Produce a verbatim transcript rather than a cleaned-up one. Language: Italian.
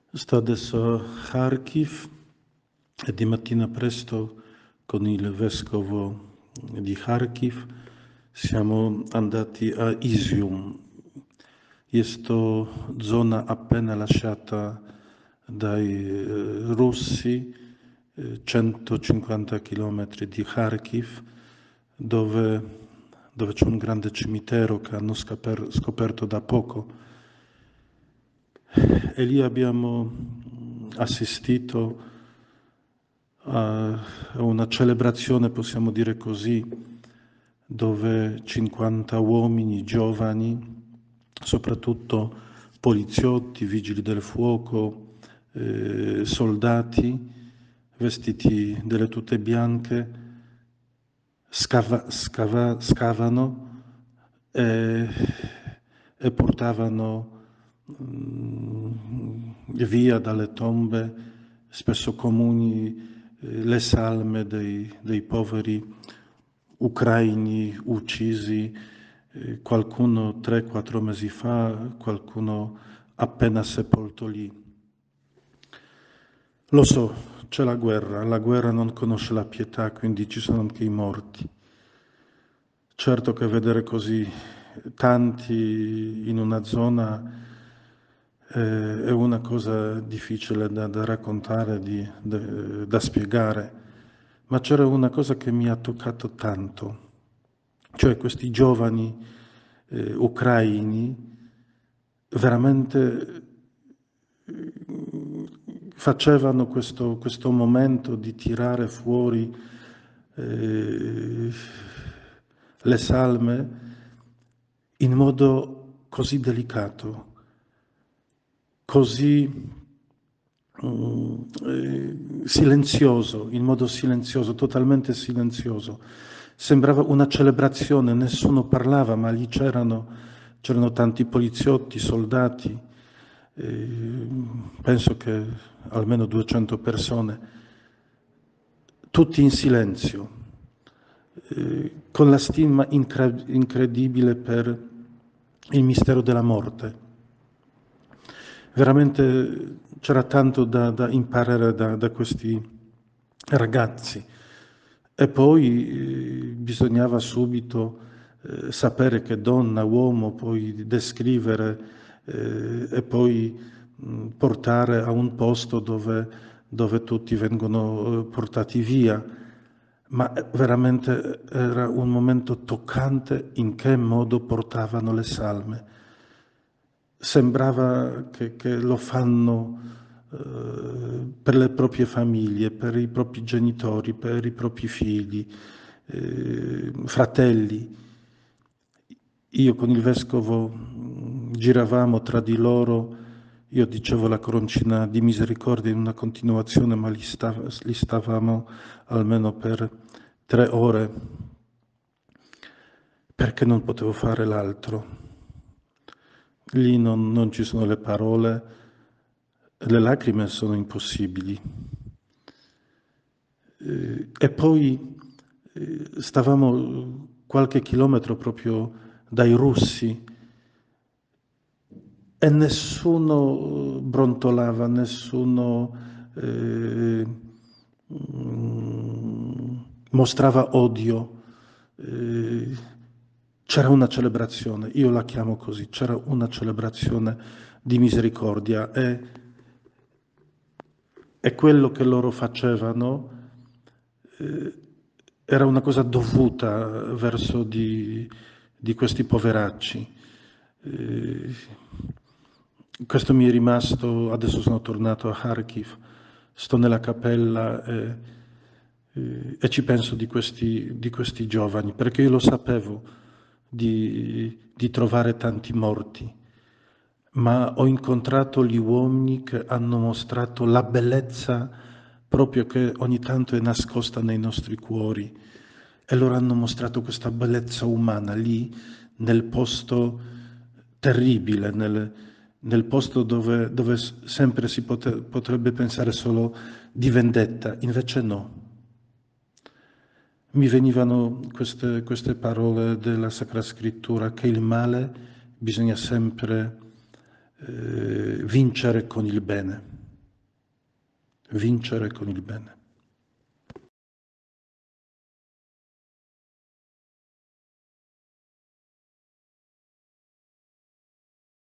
Sto adesso a Kharkiv e di mattina presto con il vescovo di Kharkiv siamo andati a Izium. Questa zona appena lasciata dai eh, russi, eh, centocinquanta chilometri di Kharkiv, dove, dove c'è un grande cimitero che hanno scoper- scoperto da poco. E lì abbiamo assistito a una celebrazione, possiamo dire così, dove cinquanta uomini giovani, soprattutto poliziotti, vigili del fuoco, eh, soldati, vestiti delle tute bianche, scava, scava, scavano e, e portavano mm, via dalle tombe, spesso comuni, eh, le salme dei, dei poveri ucraini uccisi, eh, qualcuno tre quattro mesi fa, qualcuno appena sepolto lì. Lo so, c'è la guerra, la guerra non conosce la pietà, quindi ci sono anche i morti. Certo che vedere così tanti in una zona eh, è una cosa difficile da, da raccontare, di, da, da spiegare, ma c'era una cosa che mi ha toccato tanto, cioè questi giovani eh, ucraini veramente facevano questo, questo momento di tirare fuori eh, le salme in modo così delicato, così mm, eh, silenzioso, in modo silenzioso, totalmente silenzioso. Sembrava una celebrazione, nessuno parlava, ma lì c'erano, c'erano tanti poliziotti, soldati, eh, penso che almeno duecento persone, tutti in silenzio, eh, con la stima incre- incredibile per il mistero della morte. Veramente c'era tanto da, da imparare da, da questi ragazzi. E poi eh, bisognava subito eh, sapere che donna, uomo, poi descrivere eh, e poi mh, portare a un posto dove, dove tutti vengono eh, portati via. Ma veramente era un momento toccante in che modo portavano le salme. Sembrava che, che lo fanno eh, per le proprie famiglie, per i propri genitori, per i propri figli, eh, fratelli. Io con il vescovo mh, giravamo tra di loro, io dicevo la coroncina di misericordia in una continuazione, ma lì, stav- lì stavamo almeno per tre ore, perché non potevo fare l'altro. Lì non, non ci sono le parole, le lacrime sono impossibili. Eh, e poi eh, stavamo qualche chilometro proprio dai russi e nessuno brontolava, nessuno eh, mm, mostrava odio. Eh, c'era una celebrazione, io la chiamo così, c'era una celebrazione di misericordia e, e quello che loro facevano eh, era una cosa dovuta verso di, di questi poveracci. Eh, questo mi è rimasto, adesso sono tornato a Kharkiv, sto nella cappella e, e, e ci penso di questi, di questi giovani, perché io lo sapevo di, di trovare tanti morti, ma ho incontrato gli uomini che hanno mostrato la bellezza proprio che ogni tanto è nascosta nei nostri cuori e loro hanno mostrato questa bellezza umana lì nel posto terribile, nel, nel posto dove, dove sempre si pote, potrebbe pensare solo di vendetta, invece no. Mi venivano queste, queste parole della Sacra Scrittura, che il male bisogna sempre eh, vincere con il bene. vincere con il bene.